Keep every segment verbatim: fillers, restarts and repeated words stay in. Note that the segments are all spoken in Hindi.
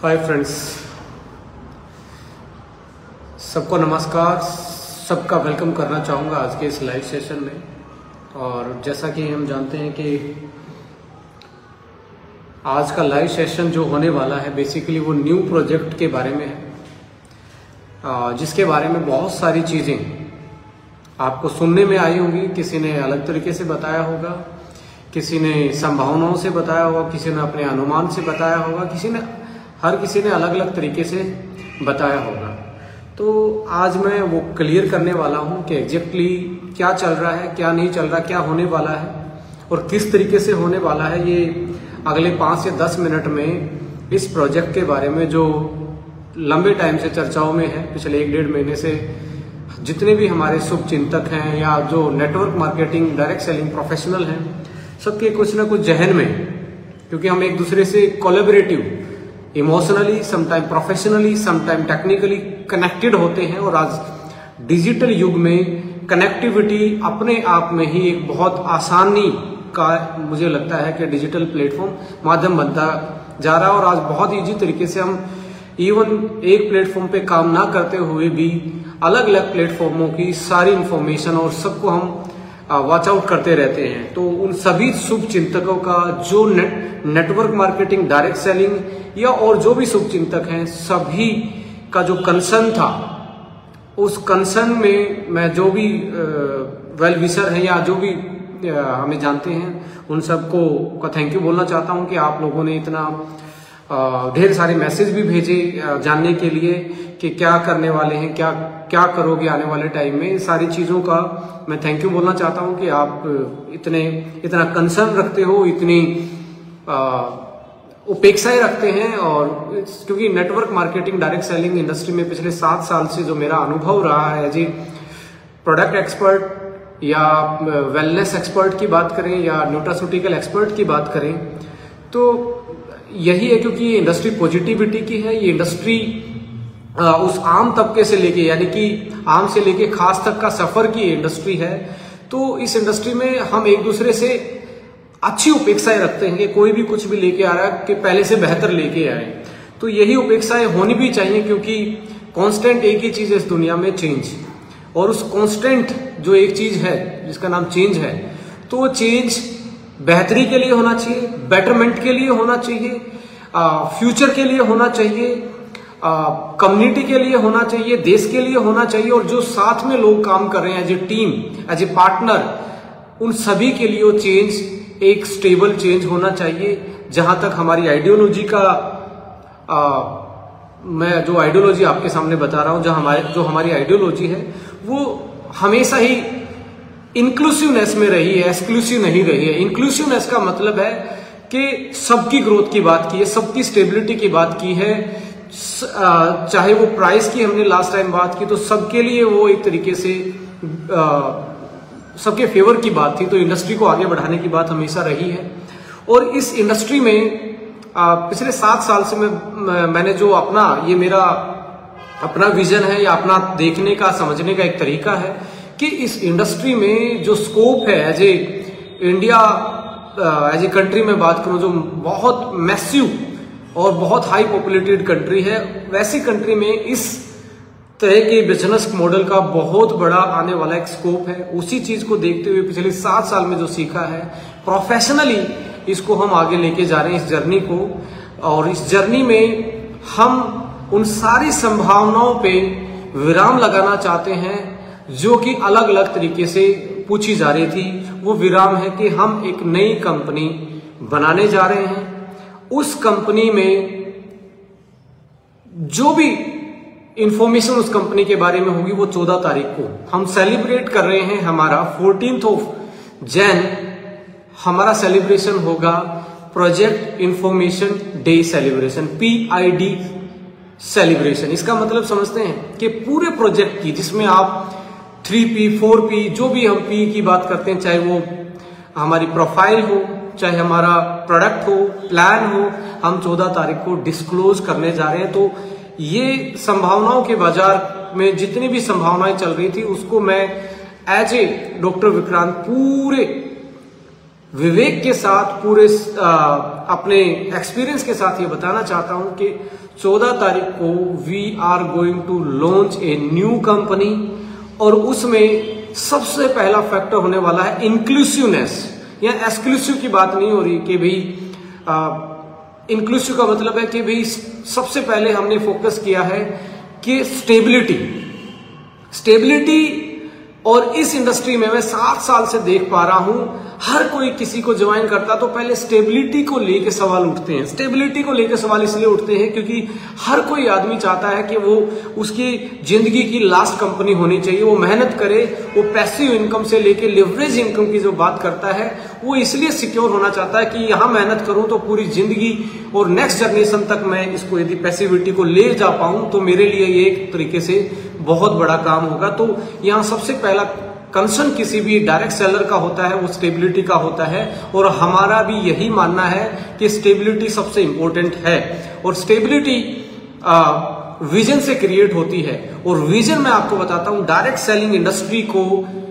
हाय फ्रेंड्स, सबको नमस्कार। सबका वेलकम करना चाहूँगा आज के इस लाइव सेशन में। और जैसा कि हम जानते हैं कि आज का लाइव सेशन जो होने वाला है बेसिकली वो न्यू प्रोजेक्ट के बारे में है, जिसके बारे में बहुत सारी चीज़ें आपको सुनने में आई होंगी। किसी ने अलग तरीके से बताया होगा, किसी ने संभावनाओं से बताया होगा, किसी ने अपने अनुमान से बताया होगा, किसी ने हर किसी ने अलग अलग तरीके से बताया होगा। तो आज मैं वो क्लियर करने वाला हूँ कि एग्जैक्टली क्या चल रहा है, क्या नहीं चल रहा, क्या होने वाला है और किस तरीके से होने वाला है। ये अगले पाँच से दस मिनट में इस प्रोजेक्ट के बारे में जो लंबे टाइम से चर्चाओं में है, पिछले एक डेढ़ महीने से जितने भी हमारे शुभ चिंतक हैं या जो network marketing direct selling professional हैं, सबके कुछ ना कुछ जहन में, क्योंकि हम एक दूसरे से collaborative, emotionally, sometime professionally, sometime technically connected होते हैं। और आज डिजिटल युग में कनेक्टिविटी अपने आप में ही एक बहुत आसानी का मुझे लगता है कि डिजिटल प्लेटफॉर्म माध्यम बनता जा रहा है। और आज बहुत ईजी तरीके से हम इवन एक प्लेटफॉर्म पे काम ना करते हुए भी अलग अलग प्लेटफॉर्मों की सारी इंफॉर्मेशन और सबको हम वॉच आउट करते रहते हैं। तो उन सभी शुभ चिंतकों का जो net network marketing, direct selling या और जो भी शुभ चिंतक हैं, सभी का जो कंसर्न था, उस कंसर्न में मैं जो भी वेल विशर है या जो भी आ, हमें जानते हैं, उन सबको का थैंक यू बोलना चाहता हूं कि आप लोगों ने इतना ढेर सारे मैसेज भी भेजे जानने के लिए कि क्या करने वाले हैं, क्या क्या करोगे आने वाले टाइम में। सारी चीज़ों का मैं थैंक यू बोलना चाहता हूं कि आप इतने इतना कंसर्न रखते हो, इतनी उपेक्षाएं रखते हैं। और क्योंकि network marketing direct selling industry में पिछले सात साल से जो मेरा अनुभव रहा है एज ए प्रोडक्ट एक्सपर्ट या वेलनेस एक्सपर्ट की बात करें या न्यूट्रास्यूटिकल एक्सपर्ट की बात करें, तो यही है क्योंकि ये इंडस्ट्री पॉजिटिविटी की है। ये इंडस्ट्री उस आम तबके से लेके यानी कि आम से लेके खास तक का सफर की इंडस्ट्री है। तो इस इंडस्ट्री में हम एक दूसरे से अच्छी उपेक्षाएं रखते हैं कि कोई भी कुछ भी लेके आ रहा है कि पहले से बेहतर लेके आए। तो यही उपेक्षाएं होनी भी चाहिए, क्योंकि कांस्टेंट एक ही चीज है इस दुनिया में, चेंज। और उस कांस्टेंट जो एक चीज है जिसका नाम चेंज है, तो वो चेंज बेहतरी के लिए होना चाहिए, बेटरमेंट के लिए होना चाहिए, फ्यूचर के लिए होना चाहिए, कम्युनिटी के लिए होना चाहिए, देश के लिए होना चाहिए। और जो साथ में लोग काम कर रहे हैं as a team, as a partner, उन सभी के लिए वो चेंज एक स्टेबल चेंज होना चाहिए। जहां तक हमारी आइडियोलॉजी का आ, मैं जो आइडियोलॉजी आपके सामने बता रहा हूं, जो हमारे जो हमारी आइडियोलॉजी है वो हमेशा ही इंक्लूसिवनेस में रही है, एक्सक्लूसिव नहीं रही है। इंक्लूसिवनेस का मतलब है कि सबकी ग्रोथ की बात की है, सबकी स्टेबिलिटी की बात की है। चाहे वो प्राइस की हमने लास्ट टाइम बात की, तो सबके लिए वो एक तरीके से सबके फेवर की बात थी। तो इंडस्ट्री को आगे बढ़ाने की बात हमेशा रही है। और इस इंडस्ट्री में आ, पिछले सात साल से मैं मैंने जो अपना ये मेरा अपना विजन है या अपना देखने का, समझने का एक तरीका है कि इस इंडस्ट्री में जो स्कोप है as a India, as a country में बात करूं जो बहुत मैसिव और बहुत हाई पॉपुलेटेड कंट्री है, वैसी कंट्री में इस तरह के बिजनेस मॉडल का बहुत बड़ा आने वाला एक स्कोप है। उसी चीज को देखते हुए पिछले सात साल में जो सीखा है, प्रोफेशनली इसको हम आगे लेके जा रहे हैं, इस जर्नी को। और इस जर्नी में हम उन सारी संभावनाओं पे विराम लगाना चाहते हैं जो कि अलग अलग तरीके से पूछी जा रही थी। वो विराम है कि हम एक नई कंपनी बनाने जा रहे हैं। उस कंपनी में जो भी इंफॉर्मेशन उस कंपनी के बारे में होगी वो चौदह तारीख को हम सेलिब्रेट कर रहे हैं। हमारा फोर्टीन्थ ऑफ जैन हमारा सेलिब्रेशन होगा, project information day celebration, P I D celebration. इसका मतलब समझते हैं कि पूरे प्रोजेक्ट की, जिसमें आप थ्री पी, फोर पी, जो भी हम पी की बात करते हैं, चाहे वो हमारी प्रोफाइल हो, चाहे हमारा प्रोडक्ट हो, प्लान हो, हम चौदह तारीख को डिस्क्लोज करने जा रहे हैं। तो ये संभावनाओं के बाजार में जितनी भी संभावनाएं चल रही थी, उसको मैं एज ए डॉक्टर विक्रांत पूरे विवेक के साथ पूरे आ, अपने एक्सपीरियंस के साथ ये बताना चाहता हूं कि चौदह तारीख को we are going to launch a new company, और उसमें सबसे पहला फैक्टर होने वाला है इंक्लूसिवनेस। या एक्सक्लूसिव की बात नहीं हो रही कि भाई, इंक्लूसिव का मतलब है कि भाई सबसे पहले हमने फोकस किया है कि स्टेबिलिटी स्टेबिलिटी और इस इंडस्ट्री में मैं सात साल से देख पा रहा हूं, हर कोई किसी को ज्वाइन करता तो पहले स्टेबिलिटी को लेके सवाल उठते हैं। स्टेबिलिटी को लेके सवाल इसलिए उठते हैं क्योंकि हर कोई आदमी चाहता है कि वो उसकी जिंदगी की लास्ट कंपनी होनी चाहिए, वो मेहनत करे, वो पैसिव इनकम से लेके लिवरेज इनकम की जो बात करता है वो इसलिए सिक्योर होना चाहता है कि यहां मेहनत करूं तो पूरी जिंदगी और नेक्स्ट जनरेशन तक मैं इसको यदि पैसिविटी को ले जा पाऊं तो मेरे लिए ये एक तरीके से बहुत बड़ा काम होगा। तो यहां सबसे पहला कंसर्न किसी भी डायरेक्ट सेलर का होता है वो स्टेबिलिटी का होता है, और हमारा भी यही मानना है कि स्टेबिलिटी सबसे इंपॉर्टेंट है। और स्टेबिलिटी विजन से क्रिएट होती है, और विजन मैं आपको बताता हूं, डायरेक्ट सेलिंग इंडस्ट्री को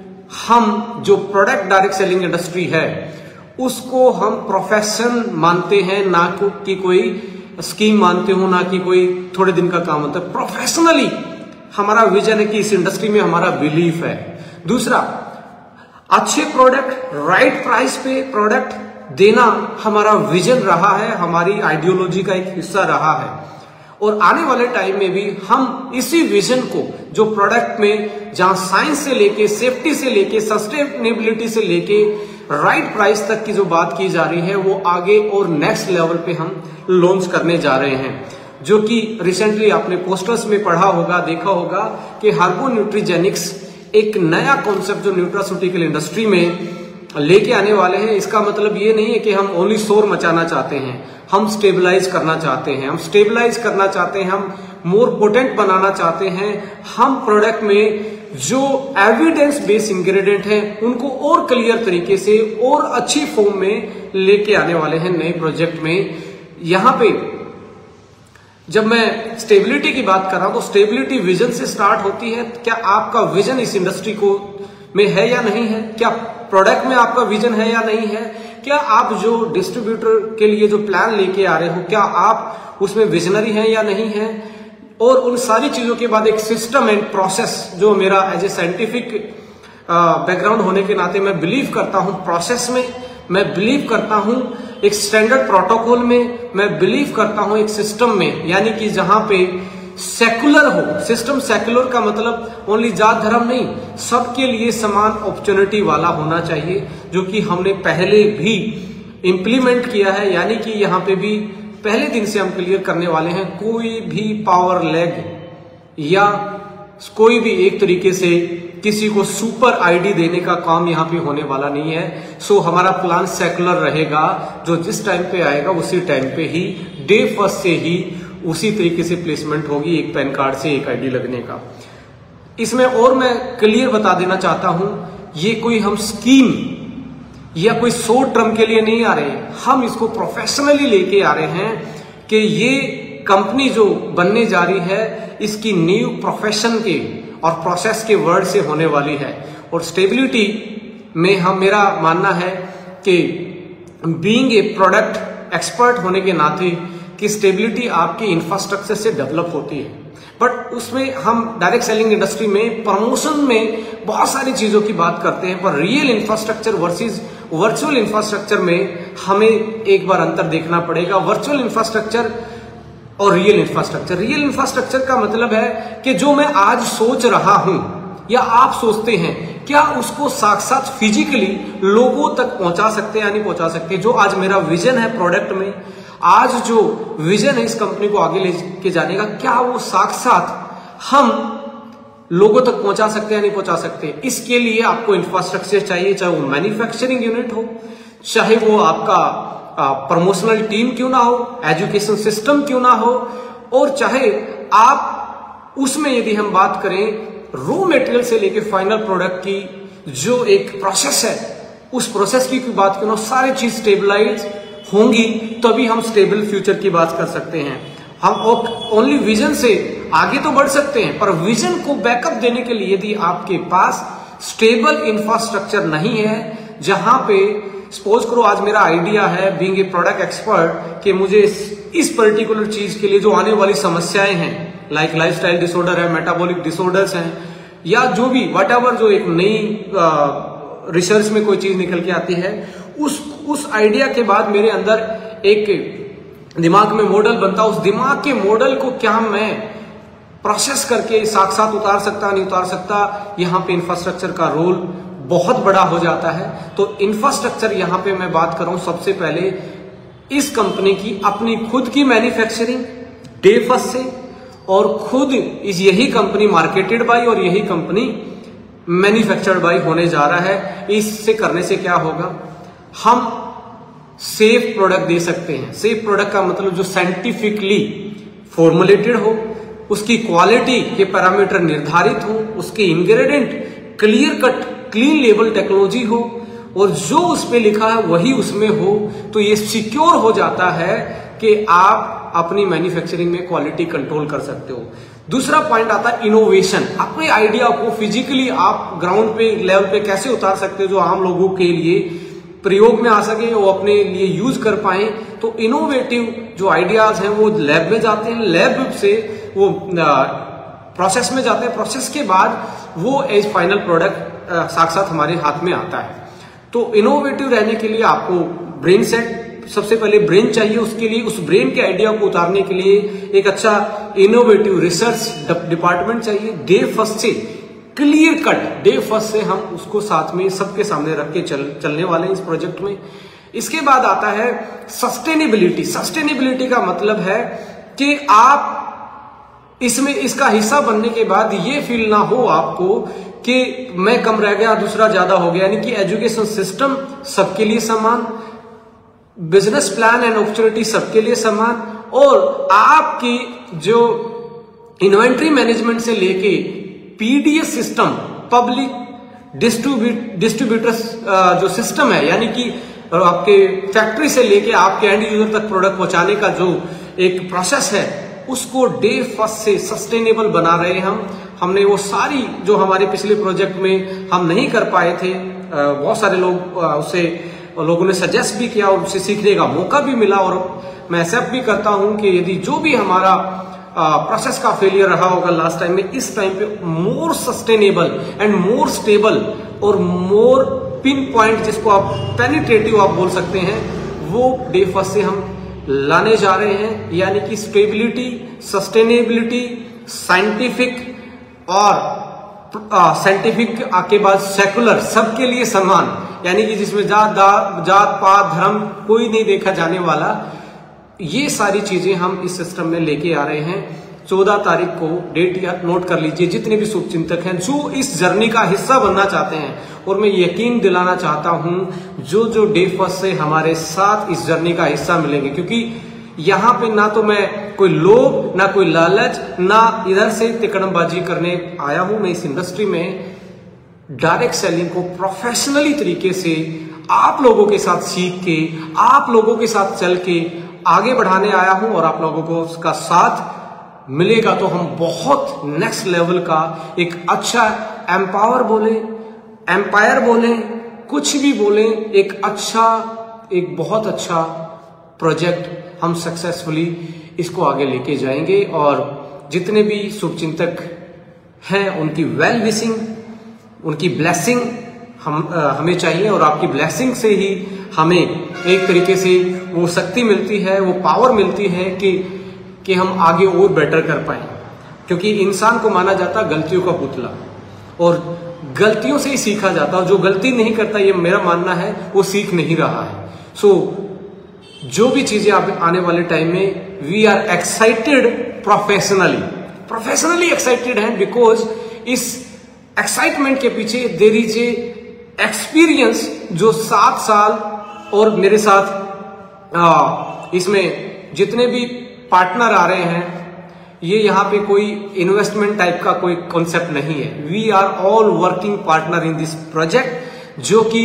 हम जो प्रोडक्ट डायरेक्ट सेलिंग इंडस्ट्री है उसको हम प्रोफेशन मानते हैं, ना कि कोई स्कीम मानते हो, ना कि कोई थोड़े दिन का काम होता है। प्रोफेशनली हमारा विजन है कि इस इंडस्ट्री में हमारा बिलीफ है। दूसरा, अच्छे प्रोडक्ट राइट प्राइस पे प्रोडक्ट देना हमारा विजन रहा है, हमारी आइडियोलॉजी का एक हिस्सा रहा है, और आने वाले टाइम में भी हम इसी विजन को, जो प्रोडक्ट में जहां साइंस से लेके सेफ्टी से लेके सस्टेनेबिलिटी से लेके राइट प्राइस तक की जो बात की जा रही है वो आगे और नेक्स्ट लेवल पे हम लॉन्च करने जा रहे हैं। जो कि रिसेंटली आपने पोस्टर्स में पढ़ा होगा, देखा होगा कि हार्बो न्यूट्रीजेनिक्स एक नया कॉन्सेप्ट जो न्यूट्रास्यूटिकल इंडस्ट्री में लेके आने वाले हैं। इसका मतलब ये नहीं है कि हम ओनली शोर मचाना चाहते हैं, हम स्टेबलाइज करना चाहते हैं, हम स्टेबलाइज करना चाहते हैं, हम मोर पोटेंट बनाना चाहते हैं। हम प्रोडक्ट में जो एविडेंस बेस्ड इंग्रेडिएंट हैं उनको और क्लियर तरीके से और अच्छी फॉर्म में लेके आने वाले हैं नए प्रोजेक्ट में। यहां पे जब मैं स्टेबिलिटी की बात कर रहा हूं तो स्टेबिलिटी विजन से स्टार्ट होती है। क्या आपका विजन इस इंडस्ट्री को में है या नहीं है? क्या प्रोडक्ट में आपका विजन है या नहीं है? क्या आप जो डिस्ट्रीब्यूटर के लिए जो प्लान लेके आ रहे हो, क्या आप उसमें विजनरी हैं या नहीं है? और उन सारी चीजों के बाद एक सिस्टम एंड प्रोसेस, जो मेरा एज ए साइंटिफिक बैकग्राउंड होने के नाते मैं बिलीव करता हूं प्रोसेस में, मैं बिलीव करता हूं एक स्टैंडर्ड प्रोटोकॉल में, मैं बिलीव करता हूं एक सिस्टम में, यानी कि जहां पे सेकुलर हो। सिस्टम सेकुलर का मतलब ओनली जात धर्म नहीं, सबके लिए समान अपॉर्चुनिटी वाला होना चाहिए, जो कि हमने पहले भी इंप्लीमेंट किया है। यानी कि यहां पे भी पहले दिन से हम क्लियर करने वाले हैं, कोई भी पावर लेग या कोई भी एक तरीके से किसी को सुपर आईडी देने का काम यहाँ पे होने वाला नहीं है। सो हमारा प्लान सेकुलर रहेगा, जो जिस टाइम पे आएगा उसी टाइम पे ही डे फर्स्ट से ही उसी तरीके से प्लेसमेंट होगी, एक पैन कार्ड से एक आईडी लगने का। इसमें और मैं क्लियर बता देना चाहता हूं, ये कोई हम स्कीम या कोई शॉर्ट टर्म के लिए नहीं आ रहे, हम इसको प्रोफेशनली लेके आ रहे हैं कि ये कंपनी जो बनने जा रही है इसकी न्यू प्रोफेशन के और प्रोसेस के वर्ड से होने वाली है। और स्टेबिलिटी में हम मेरा मानना है कि बीइंग ए प्रोडक्ट एक्सपर्ट होने के नाते कि स्टेबिलिटी आपके इंफ्रास्ट्रक्चर से डेवलप होती है, बट उसमें हम डायरेक्ट सेलिंग इंडस्ट्री में प्रमोशन में बहुत सारी चीजों की बात करते हैं, पर real infrastructure versus virtual infrastructure में हमें एक बार अंतर देखना पड़ेगा। वर्चुअल इंफ्रास्ट्रक्चर और रियल इंफ्रास्ट्रक्चर, रियल इंफ्रास्ट्रक्चर का मतलब है कि जो मैं आज सोच रहा हूं या आप सोचते हैं, क्या उसको साक्षात फिजिकली लोगों तक पहुंचा सकते हैं या नहीं पहुंचा सकते। जो आज मेरा विजन है प्रोडक्ट में, आज जो विजन है इस कंपनी को आगे लेके जाने का, क्या वो साक्षात हम लोगों तक पहुंचा सकते हैं या नहीं पहुंचा सकते। इसके लिए आपको इंफ्रास्ट्रक्चर चाहिए, चाहे वो मैन्युफैक्चरिंग यूनिट हो, चाहे वो आपका प्रमोशनल टीम क्यों ना हो, एजुकेशन सिस्टम क्यों ना हो, और चाहे आप उसमें यदि हम बात करें रॉ मटेरियल से लेके फाइनल प्रोडक्ट की जो एक प्रोसेस है, उस प्रोसेस की बात करो, सारी चीज स्टेबलाइज होंगी तभी हम स्टेबल फ्यूचर की बात कर सकते हैं। हम ओनली विजन से आगे तो बढ़ सकते हैं, पर विजन को बैकअप देने के लिए यदि आपके पास स्टेबल इंफ्रास्ट्रक्चर नहीं है, जहां पे सपोज करो आज मेरा आइडिया है बीइंग ए प्रोडक्ट एक्सपर्ट कि मुझे इस, इस पर्टिकुलर चीज के लिए जो आने वाली समस्याएं हैं, लाइक लाइफस्टाइल डिसऑर्डर है, मेटाबॉलिक डिसऑर्डर्स हैं, या जो भी वट एवर जो एक नई रिसर्च में कोई चीज निकल के आती है, उस उस आइडिया के बाद मेरे अंदर एक दिमाग में मॉडल बनता, उस दिमाग के मॉडल को क्या मैं प्रोसेस करके साथ साथ उतार सकता नहीं उतार सकता, यहाँ पे इंफ्रास्ट्रक्चर का रोल बहुत बड़ा हो जाता है। तो इंफ्रास्ट्रक्चर यहाँ पे मैं बात कर रहा हूं सबसे पहले इस कंपनी की अपनी खुद की मैन्युफैक्चरिंग डे फर्स्ट से, और खुद इस यही कंपनी मार्केटेड बाय और यही कंपनी मैन्युफैक्चर्ड बाय होने जा रहा है। इससे करने से क्या होगा, हम सेफ प्रोडक्ट दे सकते हैं। सेफ प्रोडक्ट का मतलब जो साइंटिफिकली फॉर्मुलेटेड हो, उसकी क्वालिटी के पैरामीटर निर्धारित हो, उसके ingredient clear cut clean label technology हो, और जो उस पे लिखा है वही उसमें हो, तो ये सिक्योर हो जाता है कि आप अपनी मैन्युफैक्चरिंग में क्वालिटी कंट्रोल कर सकते हो। दूसरा पॉइंट आता है इनोवेशन। अपने आइडिया को फिजिकली आप ग्राउंड पे लेवल पे कैसे उतार सकते हो जो आम लोगों के लिए प्रयोग में आ सके, वो अपने लिए यूज कर पाए। तो इनोवेटिव जो आइडियाज हैं वो लैब में जाते हैं, लैब से वो प्रोसेस में जाते हैं, प्रोसेस के बाद वो एज फाइनल प्रोडक्ट साथ साथ हमारे हाथ में आता है। तो इनोवेटिव रहने के लिए आपको ब्रेन सेट, सबसे पहले ब्रेन चाहिए, उसके लिए उस ब्रेन के आइडिया को उतारने के लिए एक अच्छा इनोवेटिव रिसर्च डिपार्टमेंट चाहिए। डे फर्स्ट से क्लियर कट डे फर्स्ट से हम उसको साथ में सबके सामने रख के चल, चलने वाले हैं इस प्रोजेक्ट में। इसके बाद आता है सस्टेनेबिलिटी। सस्टेनेबिलिटी का मतलब है कि आप इसमें इसका हिस्सा बनने के बाद ये फील ना हो आपको कि मैं कम रह गया दूसरा ज्यादा हो गया, यानी कि एजुकेशन सिस्टम सबके लिए समान, बिजनेस प्लान एंड अपॉर्चुनिटी सबके लिए समान, और आपकी जो इन्वेंट्री मैनेजमेंट से लेके PDS system, public distribute distributors जो सिस्टम है, यानी कि आपके फैक्ट्री से लेके आपके एंड यूजर तक प्रोडक्ट पहुंचाने का जो एक प्रोसेस है, उसको डे फर्स्ट से सस्टेनेबल बना रहे हैं हम। हमने वो सारी जो हमारे पिछले प्रोजेक्ट में हम नहीं कर पाए थे, बहुत सारे लोग उसे लोगों ने सजेस्ट भी किया और उससे सीखने का मौका भी मिला, और मैं एक्सेप्ट भी करता हूं कि यदि जो भी हमारा प्रोसेस का फेलियर रहा होगा लास्ट टाइम में, इस टाइम पे more sustainable and more stable और मोर पिन पॉइंट, जिसको आप पेनिट्रेटिव आप बोल सकते हैं, वो डे फर्स्ट से हम लाने जा रहे हैं। यानी कि स्टेबिलिटी, सस्टेनेबिलिटी, साइंटिफिक और साइंटिफिक के बाद सेकुलर, सबके लिए समान, यानी कि जिसमें जात जात पात धर्म कोई नहीं देखा जाने वाला, ये सारी चीजें हम इस सिस्टम में लेके आ रहे हैं। चौदह तारीख को डेट या नोट कर लीजिए, जितने भी शुभचिंतक हैं जो इस जर्नी का हिस्सा बनना चाहते हैं, और मैं यकीन दिलाना चाहता हूं जो जो डे फर्स्ट से हमारे साथ इस जर्नी का हिस्सा मिलेंगे, क्योंकि यहां पे ना तो मैं कोई लोभ, ना कोई लालच, ना इधर से तिकड़मबाजी करने आया हूं। मैं इस इंडस्ट्री में डायरेक्ट सेलिंग को प्रोफेशनली तरीके से आप लोगों के साथ सीख के, आप लोगों के साथ चल के आगे बढ़ाने आया हूं, और आप लोगों को उसका साथ मिलेगा तो हम बहुत नेक्स्ट लेवल का एक अच्छा एम्पावर बोले, एम्पायर बोले, कुछ भी बोले, एक अच्छा, एक बहुत अच्छा प्रोजेक्ट हम सक्सेसफुली इसको आगे लेके जाएंगे। और जितने भी शुभचिंतक हैं उनकी वेल विशिंग, उनकी ब्लेसिंग हम आ, हमें चाहिए, और आपकी ब्लेसिंग से ही हमें एक तरीके से वो शक्ति मिलती है, वो पावर मिलती है कि कि हम आगे और बेटर कर पाए। क्योंकि इंसान को माना जाता गलतियों का पुतला, और गलतियों से ही सीखा जाता है। जो गलती नहीं करता, ये मेरा मानना है, वो सीख नहीं रहा है। सो so, जो भी चीजें आप आने वाले टाइम में, we are excited professionally professionally excited हैं, बिकॉज इस एक्साइटमेंट के पीछे देयर इज ए एक्सपीरियंस जो सात साल, और मेरे साथ आ, इसमें जितने भी पार्टनर आ रहे हैं, ये यहाँ पे कोई इन्वेस्टमेंट टाइप का कोई कॉन्सेप्ट नहीं है। We are all working partner in this project, जो कि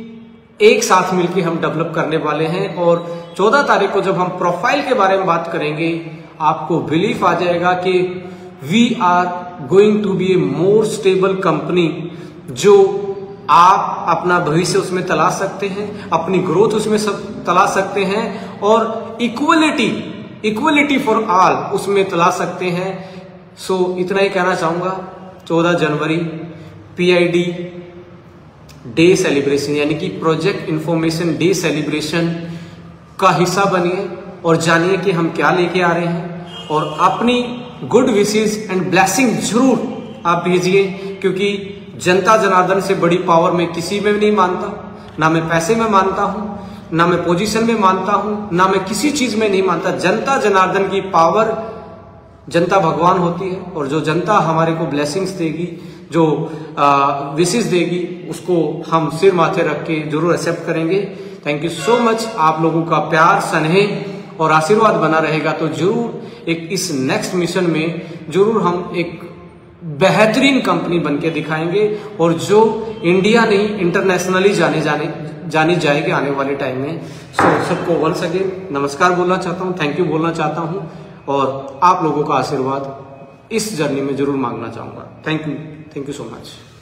एक साथ मिलकर हम डेवलप करने वाले हैं। और चौदह तारीख को जब हम प्रोफाइल के बारे में बात करेंगे, आपको बिलीफ आ जाएगा कि we are going to be a more stable company, जो आप अपना भविष्य उसमें तलाश सकते हैं, अपनी ग्रोथ उसमें सब तलाश सकते हैं और इक्वलिटी इक्वलिटी फॉर ऑल उसमें तलाश सकते हैं। सो इतना ही कहना चाहूंगा। चौदह जनवरी पीआईडी डे सेलिब्रेशन यानी कि प्रोजेक्ट इंफॉर्मेशन डे सेलिब्रेशन का हिस्सा बनिए और जानिए कि हम क्या लेके आ रहे हैं और अपनी गुड विशेस एंड ब्लेसिंग जरूर आप भेजिए, क्योंकि जनता जनार्दन से बड़ी पावर मैं किसी में नहीं मानता, ना मैं पैसे में मानता हूं, ना मैं पोजीशन में मानता हूं, ना मैं किसी चीज में नहीं मानता। जनता जनार्दन की पावर, जनता भगवान होती है और जो जनता हमारे को ब्लेसिंग्स देगी, जो विशेस देगी, उसको हम सिर माथे रख के जरूर एक्सेप्ट करेंगे। Thank you so much. आप लोगों का प्यार, स्नेह और आशीर्वाद बना रहेगा तो जरूर एक इस नेक्स्ट मिशन में जरूर हम एक बेहतरीन कंपनी बनके दिखाएंगे और जो इंडिया नहीं इंटरनेशनली जाने जाने जानी जाएगी आने वाले टाइम में। सो सबको वंस अगेन नमस्कार बोलना चाहता हूँ, थैंक यू बोलना चाहता हूँ और आप लोगों का आशीर्वाद इस जर्नी में जरूर मांगना चाहूंगा। Thank you, thank you so much.